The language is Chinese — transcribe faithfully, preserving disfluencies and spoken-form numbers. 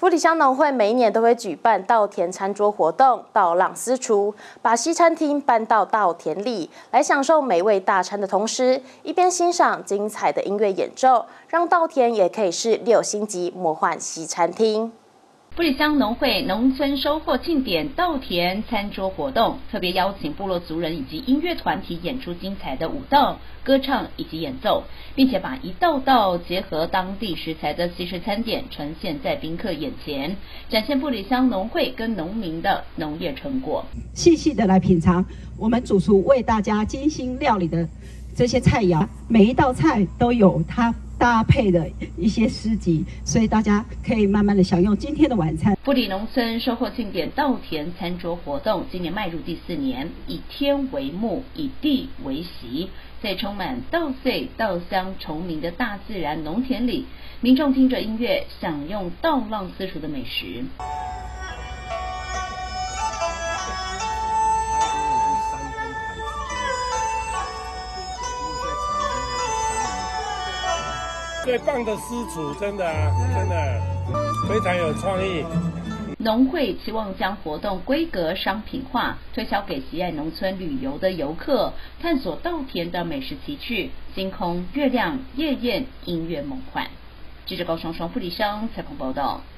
富里乡农会每一年都会举办稻田餐桌活动，稻浪私厨，把西餐厅搬到稻田里，来享受美味大餐的同时，一边欣赏精彩的音乐演奏，让稻田也可以是六星级魔幻西餐厅。 富里乡农会农村收获庆典稻田餐桌活动，特别邀请部落族人以及音乐团体演出精彩的舞蹈、歌唱以及演奏，并且把一道道结合当地食材的西式餐点呈现在宾客眼前，展现富里乡农会跟农民的农业成果。 细细的来品尝我们主厨为大家精心料理的这些菜肴，每一道菜都有它搭配的一些诗集，所以大家可以慢慢的享用今天的晚餐。 富里农村收获庆典稻田餐桌活动今年迈入第四年，以天为幕，以地为席，在充满稻穗、稻香、虫鸣的大自然农田里，民众听着音乐，享用稻浪私厨的美食。 最棒的私厨，真的啊，真的非常有创意。 农会期望将活动规格商品化，推销给喜爱农村旅游的游客，探索稻田的美食奇趣，星空、月亮、夜宴、音乐梦幻。记者高双双富里乡采访报道。